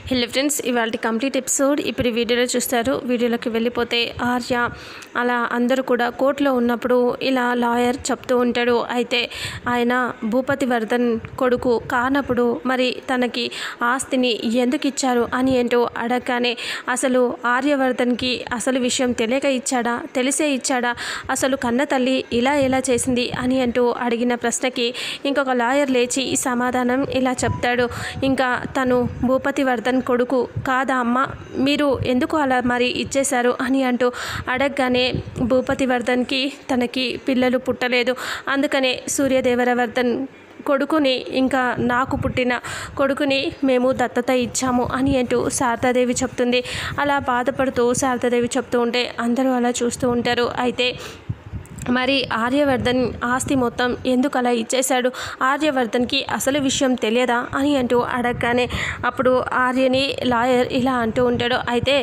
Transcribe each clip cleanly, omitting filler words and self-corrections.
Hello friends, ఇవాళ complete episode ఇప్పుడు వీడియోలో చూస్తారు. వీడియోలోకి వెళ్ళిపోతే ఆర్య అలా అందరూ కూడా కోర్టులో ఉన్నప్పుడు ఇలా లాయర్ చెప్తూ ఉంటాడు. అయితే ఆయన భూపతి వర్ధన్ కొడుకు కానప్పుడు మరి తనకి ఆస్తిని ఎందుకు ఇచ్చారు అని ఏంటో అడగగానే అసలు ఆర్యవర్ధన్కి అసలు విషయం తెలియక ఇచ్చాడా, తెలిసే ఇచ్చాడా, అసలు కన్న తల్లి ఇలా ఎలా చేసింది అని అంటూ అడిగిన ప్రశ్నకి ఇంకొక లాయర్ లేచి ఈ సమాధానం ఇలా చెప్తాడు. ఇంకా తను భూపతి వర్ధన్ కొడుకు కాదా అమ్మ, మీరు ఎందుకు అలా మరి ఇచ్చేశారు అని అంటూ అడగగానే భూపతి వర్ధన్కి తనకి పిల్లలు పుట్టలేదు, అందుకనే సూర్యదేవరవర్ధన్ కొడుకుని ఇంకా నాకు పుట్టిన కొడుకుని మేము దత్తత ఇచ్చాము అని అంటూ శారదాదేవి చెప్తుంది. అలా బాధపడుతూ శారదాదేవి చెప్తూ ఉంటే అందరూ అలా చూస్తూ ఉంటారు. అయితే మరి ఆర్యవర్ధన్ ఆస్తి మొత్తం ఎందుకు అలా ఇచ్చేశాడు, ఆర్యవర్ధన్కి అసలు విషయం తెలియదా అని అంటూ అడగగానే అప్పుడు ఆర్యని లాయర్ ఇలా అంటూ ఉంటాడు. అయితే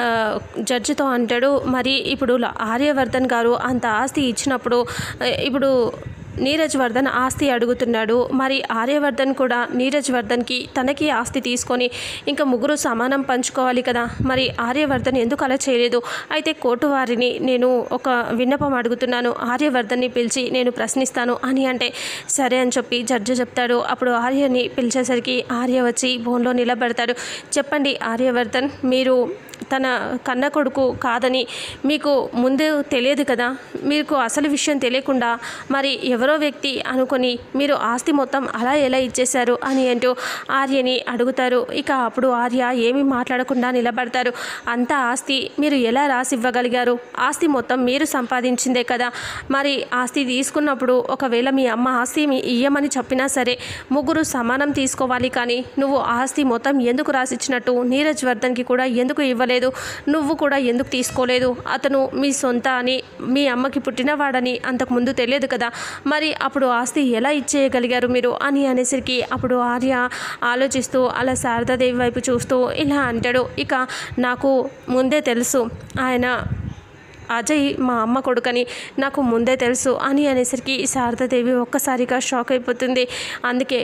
జడ్జితో అంటాడు, మరి ఇప్పుడు ఆర్యవర్ధన్ గారు అంత ఆస్తి ఇచ్చినప్పుడు ఇప్పుడు నీరజ్ వర్ధన్ ఆస్తి అడుగుతున్నాడు. మరి ఆర్యవర్ధన్ కూడా నీరజ్ వర్ధన్కి తనకి ఆస్తి తీసుకొని ఇంకా ముగ్గురు సమానం పంచుకోవాలి కదా, మరి ఆర్యవర్ధన్ ఎందుకు అలా చేయలేదు? అయితే కోర్టు వారిని నేను ఒక విన్నపం అడుగుతున్నాను, ఆర్యవర్ధన్ని పిలిచి నేను ప్రశ్నిస్తాను అని అంటే సరే అని చెప్పి జడ్జి చెప్తాడు. అప్పుడు ఆర్యని పిలిచేసరికి ఆర్య వచ్చి బోన్లో నిలబడతాడు. చెప్పండి ఆర్యవర్ధన్, మీరు తన కన్న కొడుకు కాదని మీకు ముందు తెలియదు కదా, మీకు అసలు విషయం తెలియకుండా మరి ఎవరో వ్యక్తి అనుకొని మీరు ఆస్తి మొత్తం అలా ఎలా ఇచ్చేశారు అని అంటూ ఆర్యని అడుగుతారు. ఇక అప్పుడు ఆర్య ఏమీ మాట్లాడకుండా నిలబడతారు. అంత ఆస్తి మీరు ఎలా రాసి ఇవ్వగలిగారు? ఆస్తి మొత్తం మీరు సంపాదించిందే కదా, మరి ఆస్తి తీసుకున్నప్పుడు ఒకవేళ మీ అమ్మ ఆస్తి ఇయ్యమని చెప్పినా సరే ముగ్గురు సమానం తీసుకోవాలి, కానీ నువ్వు ఆస్తి మొత్తం ఎందుకు రాసిచ్చినట్టు? నీరజ్ వర్ధన్కి కూడా ఎందుకు ఇవ్వలేదు, నువ్వు కూడా ఎందుకు తీసుకోలేదు? అతను మీ సొంత అని, మీ అమ్మకి పుట్టినవాడని అంతకుముందు తెలియదు కదా, మరి అప్పుడు ఆస్తి ఎలా ఇచ్చేయగలిగారు మీరు అని అనేసరికి అప్పుడు ఆర్య ఆలోచిస్తూ అలా శారదాదేవి వైపు చూస్తూ ఇలా అంటాడు. ఇక నాకు ముందే తెలుసు ఆయన అజయ్ మా అమ్మ కొడుకని నాకు ముందే తెలుసు అని అనేసరికి శారదాదేవి ఒక్కసారిగా షాక్ అయిపోతుంది. అందుకే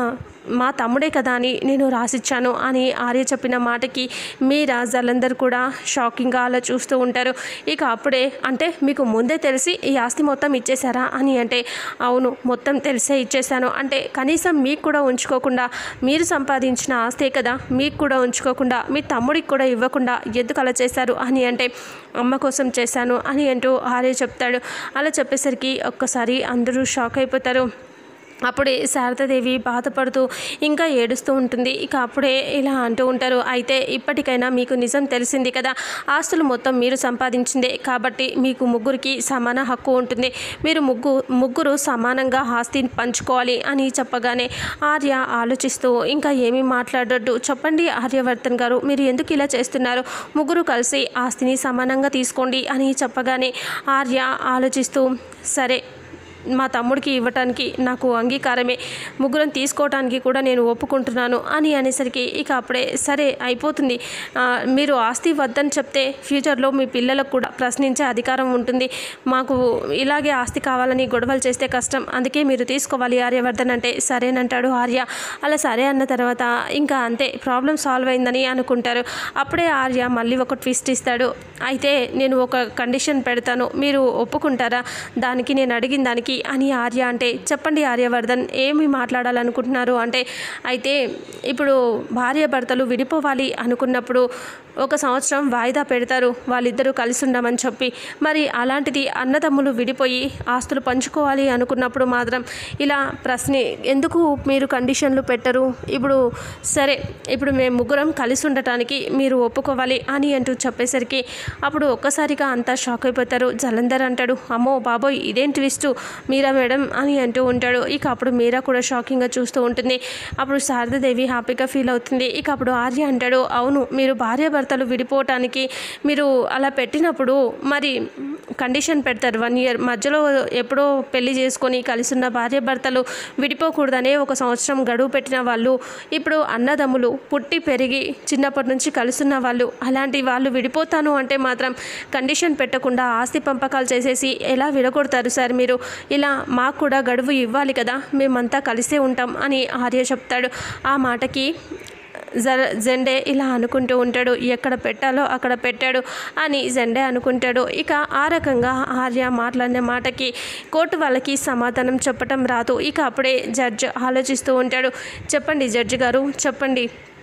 మా తమ్ముడే కదా అని నేను రాసిచ్చాను అని ఆర్య చెప్పిన మాటకి మీరా జలంధర్ కూడా షాకింగ్గా అలా చూస్తూ ఉంటారు. ఇక అప్పుడే అంటే మీకు ముందే తెలిసి ఈ ఆస్తి మొత్తం ఇచ్చేశారా అని అంటే అవును, మొత్తం తెలిసే ఇచ్చేశాను. అంటే కనీసం మీకు కూడా ఉంచుకోకుండా, మీరు సంపాదించిన ఆస్తే కదా, మీకు కూడా ఉంచుకోకుండా మీ తమ్ముడికి కూడా ఇవ్వకుండా ఎందుకు అలా చేశారు అని అంటే అమ్మ కోసం చేశాను అని అంటూ ఆర్య చెప్తాడు. అలా చెప్పేసరికి ఒక్కసారి అందరూ షాక్ అయిపోతారు. అప్పుడే శారదాదేవి బాధపడుతూ ఇంకా ఏడుస్తూ ఉంటుంది. ఇక అప్పుడే ఇలా అంటూ ఉంటారు, అయితే ఇప్పటికైనా మీకు నిజం తెలిసింది కదా, ఆస్తులు మొత్తం మీరు సంపాదించిందే కాబట్టి మీకు ముగ్గురికి సమాన హక్కు ఉంటుంది, మీరు ముగ్గురు సమానంగా ఆస్తిని పంచుకోవాలి అని చెప్పగానే ఆర్య ఆలోచిస్తూ ఇంకా ఏమీ మాట్లాడొద్దు, చెప్పండి ఆర్యవర్ధన్ గారు, మీరు ఎందుకు ఇలా చేస్తున్నారు, ముగ్గురు కలిసి ఆస్తిని సమానంగా తీసుకోండి అని చెప్పగానే ఆర్య ఆలోచిస్తూ సరే మా తమ్ముడికి ఇవ్వటానికి నాకు అంగీకారమే, ముగ్గురం తీసుకోవటానికి కూడా నేను ఒప్పుకుంటున్నాను అని అనేసరికి ఇక అప్పుడే సరే అయిపోతుంది, మీరు ఆస్తి వద్దని చెప్తే ఫ్యూచర్లో మీ పిల్లలకు కూడా ప్రశ్నించే అధికారం ఉంటుంది, మాకు ఇలాగే ఆస్తి కావాలని గొడవలు చేస్తే కష్టం, అందుకే మీరు తీసుకోవాలి ఆర్యవర్ధన్ అంటే సరేనంటాడు ఆర్య. అలా సరే అన్న తర్వాత ఇంకా అంతే ప్రాబ్లం సాల్వ్ అయిందని అనుకుంటారు. అప్పుడే ఆర్య మళ్ళీ ఒక ట్విస్ట్ ఇస్తాడు. అయితే నేను ఒక కండిషన్ పెడతాను, మీరు ఒప్పుకుంటారా దానికి, నేను అడిగిన దానికి అని ఆర్య అంటే చెప్పండి ఆర్యవర్ధన్, ఏమి మాట్లాడాలనుకుంటున్నారు అంటే అయితే ఇప్పుడు భార్య భర్తలు విడిపోవాలి అనుకున్నప్పుడు 1 సంవత్సరం వాయిదా పెడతారు వాళ్ళిద్దరూ కలిసి ఉండమని చెప్పి, మరి అలాంటిది అన్నదమ్ములు విడిపోయి ఆస్తులు పంచుకోవాలి అనుకున్నప్పుడు మాత్రం ఇలా ఎందుకు మీరు కండిషన్లు పెట్టరు? ఇప్పుడు సరే ఇప్పుడు మేము ముగ్గురం కలిసి ఉండటానికి మీరు ఒప్పుకోవాలి అని అంటూ చెప్పేసరికి అప్పుడు ఒక్కసారిగా అంతా షాక్ అయిపోతారు. జలంధర్ అంటాడు, అమ్మో బాబోయ్ ఇదేం ట్విస్టు మీరా మేడం అని అంటూ ఉంటాడు. ఇక అప్పుడు మీరా కూడా షాకింగ్గా చూస్తూ ఉంటుంది. అప్పుడు శారదాదేవి హ్యాపీగా ఫీల్ అవుతుంది. ఇక అప్పుడు ఆర్య అంటాడు, అవును మీరు భార్యాభర్తలు విడిపోవటానికి మీరు అలా పెట్టినప్పుడు మరి కండిషన్ పెడతారు 1 year, మధ్యలో ఎప్పుడో పెళ్లి చేసుకొని కలిసి ఉన్న భార్యాభర్తలు విడిపోకూడదనే 1 సంవత్సరం గడువు పెట్టిన వాళ్ళు ఇప్పుడు అన్నదమ్ములు పుట్టి పెరిగి చిన్నప్పటి నుంచి కలుసున్న వాళ్ళు, అలాంటి వాళ్ళు విడిపోతాను అంటే మాత్రం కండిషన్ పెట్టకుండా ఆస్తి పంపకాలు చేసేసి ఎలా విడగొడతారు సార్ మీరు? ఇలా మాకు కూడా గడువు ఇవ్వాలి కదా, మేమంతా కలిసే ఉంటాం అని ఆర్య చెప్తాడు. ఆ మాటకి జెండే ఇలా అనుకుంటూ ఉంటాడు. ఎక్కడ పెట్టాలో అక్కడ పెట్టాడు అని జెండే అనుకుంటాడు. ఇక ఆ రకంగా ఆర్య మాట్లాడిన మాటకి కోర్టు వాళ్ళకి సమాధానం చెప్పటం రాదు. ఇక అప్పుడే జడ్జ్ ఆలోచిస్తూ ఉంటాడు. చెప్పండి జడ్జి గారు, చెప్పండి,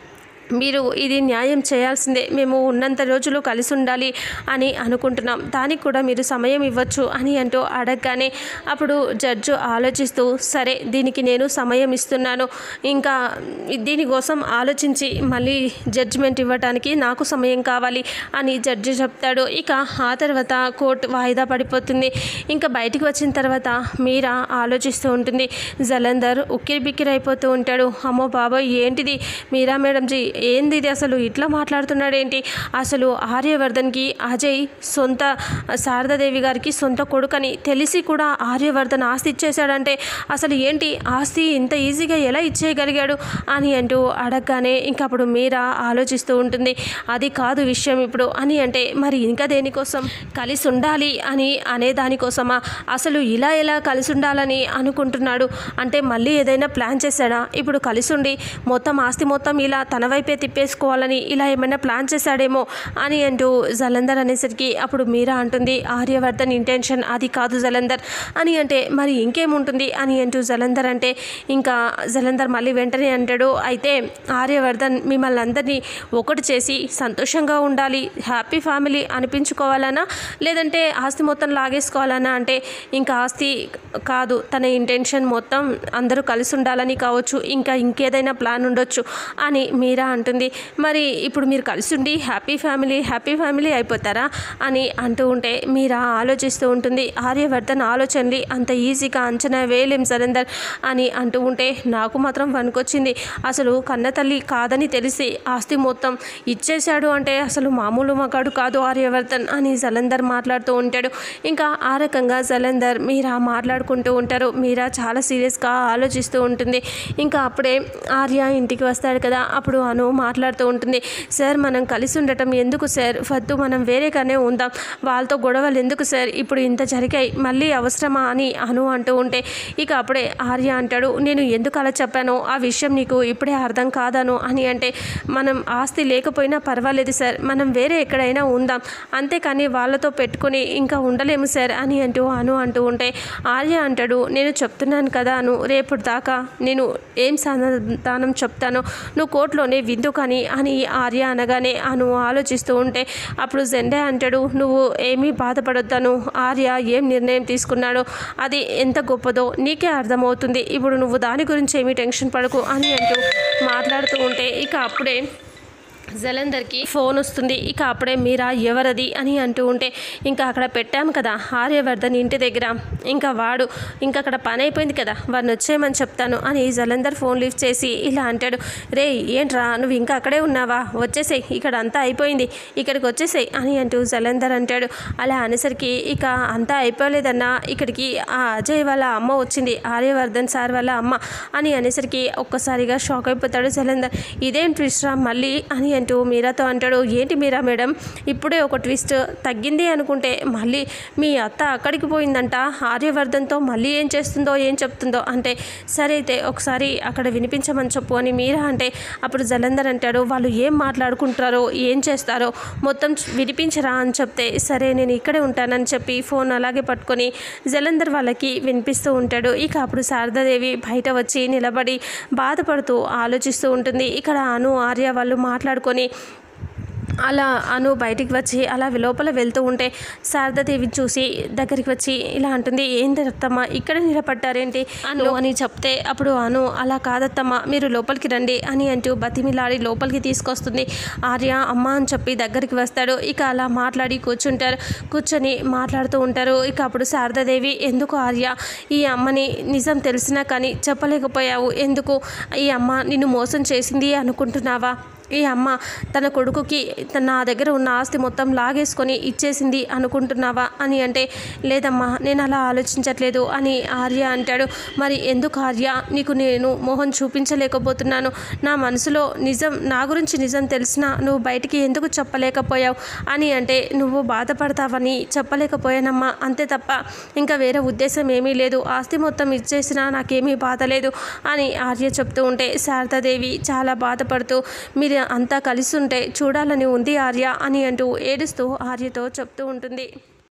మీరు ఇది న్యాయం చేయాల్సిందే. మేము ఉన్నంత రోజులు కలిసి ఉండాలి అని అనుకుంటున్నాం, దానికి కూడా మీరు సమయం ఇవ్వచ్చు అని అంటూ అడగగానే అప్పుడు జడ్జు ఆలోచిస్తూ సరే దీనికి నేను సమయం ఇస్తున్నాను, ఇంకా దీనికోసం ఆలోచించి మళ్ళీ జడ్జిమెంట్ ఇవ్వడానికి నాకు సమయం కావాలి అని జడ్జి చెప్తాడు. ఇక ఆ తర్వాత కోర్టు వాయిదా పడిపోతుంది. ఇంకా బయటికి వచ్చిన తర్వాత మీరా ఆలోచిస్తూ ఉంటుంది. జలంధర్ ఉక్కిరి బిక్కిరి అయిపోతూ ఉంటాడు. అమ్మో బాబాయ్ ఏంటిది మీరా మేడంజీ, ఏంది ఇది, అసలు ఇట్లా మాట్లాడుతున్నాడు ఏంటి, అసలు ఆర్యవర్ధన్కి అజయ్ సొంత శారదాదేవి గారికి సొంత కొడుకని తెలిసి కూడా ఆర్యవర్ధన్ ఆస్తి ఇచ్చేశాడంటే అసలు ఏంటి, ఆస్తి ఇంత ఈజీగా ఎలా ఇచ్చేయగలిగాడు అని అంటూ అడగగానే ఇంకా అప్పుడు మీరా ఆలోచిస్తూ ఉంటుంది. అది కాదు విషయం ఇప్పుడు అని అంటే మరి ఇంకా దేనికోసం, కలిసి ఉండాలి అని అనే దానికోసమా, అసలు ఇలా ఎలా కలిసి ఉండాలని అనుకుంటున్నాడు అంటే మళ్ళీ ఏదైనా ప్లాన్ చేశాడా, ఇప్పుడు కలిసి ఉండి మొత్తం ఆస్తి మొత్తం ఇలా తన వైపే తిప్పేసుకోవాలని ఇలా ఏమైనా ప్లాన్ చేశాడేమో అని అంటూ జలంధర్ అనేసరికి అప్పుడు మీరా అంటుంది ఆర్యవర్ధన్ ఇంటెన్షన్ అది కాదు జలంధర్ అని అంటే మరి ఇంకేముంటుంది అని అంటూ జలంధర్ అంటే ఇంకా జలంధర్ మళ్ళీ వెంటనే అంటాడు, అయితే ఆర్యవర్ధన్ మిమ్మల్ని అందరినీ ఒకటి చేసి సంతోషంగా ఉండాలి, హ్యాపీ ఫ్యామిలీ అనిపించుకోవాలనా, లేదంటే ఆస్తి మొత్తం లాగేసుకోవాలనా అంటే ఇంకా ఆస్తి కాదు, తన ఇంటెన్షన్ మొత్తం అందరూ కలిసి ఉండాలని కావచ్చు, ఇంకా ఇంకేదైనా ప్లాన్ ఉండొచ్చు అని మీరా అంటుంది. మరి ఇప్పుడు మీరు కలిసి ఉండి హ్యాపీ ఫ్యామిలీ అయిపోతారా అని అంటూ ఉంటే మీరా ఆలోచిస్తూ ఉంటుంది. ఆర్యవర్ధన్ ఆలోచనలు అంత ఈజీగా అంచనా వేయలేం జలంధర్ అని అంటూ ఉంటే నాకు మాత్రం వనుకొచ్చింది, అసలు కన్నతల్లి కాదని తెలిసి ఆస్తి మొత్తం ఇచ్చేశాడు అంటే అసలు మామూలు మగాడు కాదు ఆర్యవర్ధన్ అని జలంధర్ మాట్లాడుతూ ఉంటాడు. ఇంకా ఆ రకంగా జలంధర్ మీరా మాట్లాడుకుంటూ ఉంటారు. మీరా చాలా సీరియస్గా ఆలోచిస్తూ ఉంటుంది. ఇంకా అప్పుడే ఆర్య ఇంటికి వస్తాడు కదా, అప్పుడు అను మాట్లాడుతూ ఉంటుంది. సార్ మనం కలిసి ఉండటం ఎందుకు సార్, వద్దు మనం వేరేగానే ఉందాం, వాళ్ళతో గొడవలు ఎందుకు సార్, ఇప్పుడు ఇంత జరిగాయి మళ్ళీ అవసరమా అని అను అంటూ ఉంటే ఇక అప్పుడే ఆర్య అంటాడు, నేను ఎందుకు అలా చెప్పానో ఆ విషయం నీకు ఇప్పుడే అర్థం కాదాను అని అంటే మనం ఆస్తి లేకపోయినా పర్వాలేదు సార్, మనం వేరే ఎక్కడైనా ఉందాం, అంతేకాని వాళ్ళతో పెట్టుకుని ఇంకా ఉండలేము సార్ అని అంటూ అను అంటూ ఉంటే ఆర్య అంటాడు, నేను చెప్తున్నాను కదా అను, రేపు దాకా నేను ఏం సమాధానం చెప్తానో నువ్వు కోర్టులోనే విందు కానీ అని ఆర్య అనగానే అను ఆలోచిస్తూ ఉంటే అప్పుడు జెండే అంటాడు, నువ్వు ఏమీ బాధపడొద్దాను, ఆర్య ఏం నిర్ణయం తీసుకున్నాడో అది ఎంత గొప్పదో నీకే అర్థమవుతుంది, ఇప్పుడు నువ్వు దాని గురించి ఏమీ టెన్షన్ పడకు అని అంటూ మాట్లాడుతూ ఉంటే ఇక అప్పుడే జలంధర్కి ఫోన్ వస్తుంది. ఇక అప్పుడే మీరా ఎవరది అని అంటూ ఉంటే ఇంకా అక్కడ పెట్టాము కదా ఆర్యవర్ధన్ ఇంటి దగ్గర, ఇంకా వాడు ఇంకా అక్కడ పని అయిపోయింది కదా వాడిని వచ్చేయమని చెప్తాను అని జలంధర్ ఫోన్ లిఫ్ట్ చేసి ఇలా అంటాడు, రే ఏంట్రా నువ్వు ఇంకా అక్కడే ఉన్నావా, వచ్చేసేయ్ ఇక్కడ అంతా అయిపోయింది ఇక్కడికి వచ్చేసేయ్ అని అంటూ జలంధర్ అంటాడు. అలా అనేసరికి ఇక అంతా అయిపోలేదన్నా ఇక్కడికి ఆ అజయ్ వాళ్ళ అమ్మ వచ్చింది, ఆర్యవర్ధన్ సార్ వాళ్ళ అమ్మ అని అనేసరికి ఒక్కసారిగా షాక్ అయిపోతాడు జలంధర్. ఇదేం ట్విస్ట్ రా మళ్ళీ అని అంటూ మీరాతో అంటాడు, ఏంటి మీరా మేడం ఇప్పుడే ఒక ట్విస్ట్ తగ్గింది అనుకుంటే మళ్ళీ మీ అత్త అక్కడికి పోయిందంట, ఆర్యవర్ధన్తో మళ్ళీ ఏం చేస్తుందో ఏం చెప్తుందో అంటే సరే అయితే ఒకసారి అక్కడ వినిపించమని చెప్పు అని మీరా అంటే అప్పుడు జలంధర్ అంటాడు, వాళ్ళు ఏం మాట్లాడుకుంటారో ఏం చేస్తారో మొత్తం వినిపించరా అని చెప్తే సరే నేను ఇక్కడే ఉంటానని చెప్పి ఫోన్ అలాగే పట్టుకొని జలంధర్ వాళ్ళకి వినిపిస్తూ ఉంటాడు. ఇక అప్పుడు శారదాదేవి బయట వచ్చి నిలబడి బాధపడుతూ ఆలోచిస్తూ ఉంటుంది. ఇక్కడ అను ఆర్య వాళ్ళు మాట్లాడుకొని అలా అను బయటికి వచ్చి అలా లోపల వెళ్తూ ఉంటే శారదాదేవి చూసి దగ్గరికి వచ్చి ఇలా అంటుంది, ఏంటి అత్తమ్మ ఇక్కడ నిలబడ్డారేంటి అను అని చెప్తే అప్పుడు అను అలా కాదత్తమ్మ మీరు లోపలికి రండి అని అంటూ బతిమిలాడి లోపలికి తీసుకొస్తుంది. ఆర్య అమ్మ అని చెప్పి దగ్గరికి వస్తాడు. ఇక అలా మాట్లాడి కూర్చొని మాట్లాడుతూ ఉంటారు. ఇక అప్పుడు శారదాదేవి ఎందుకు ఆర్య ఈ అమ్మని నిజం తెలిసినా కానీ చెప్పలేకపోయావు, ఎందుకు ఈ అమ్మ నిన్ను మోసం చేసింది అనుకుంటున్నావా, ఈ అమ్మ తన కొడుకుకి నా దగ్గర ఉన్న ఆస్తి మొత్తం లాగేసుకొని ఇచ్చేసింది అనుకుంటున్నావా అని అంటే, లేదమ్మా నేను అలా ఆలోచించట్లేదు అని ఆర్య అంటాడు. మరి ఎందుకు ఆర్య నీకు నేను మొహం చూపించలేకపోతున్నాను? నా మనసులో నిజం, నా గురించి నిజం తెలిసినా నువ్వు బయటికి ఎందుకు చెప్పలేకపోయావు అని అంటే, నువ్వు బాధపడతావని చెప్పలేకపోయానమ్మా, అంతే తప్ప ఇంకా వేరే ఉద్దేశం ఏమీ లేదు. ఆస్తి మొత్తం ఇచ్చేసినా నాకేమీ బాధ లేదు అని ఆర్య చెప్తూ ఉంటే శారదాదేవి చాలా బాధపడుతూ, మీరు అంతా కలిసి ఉంటే చూడాలని ఉంది ఆర్య అని అంటూ ఏడుస్తూ ఆర్యతో చెప్తూ ఉంటుంది.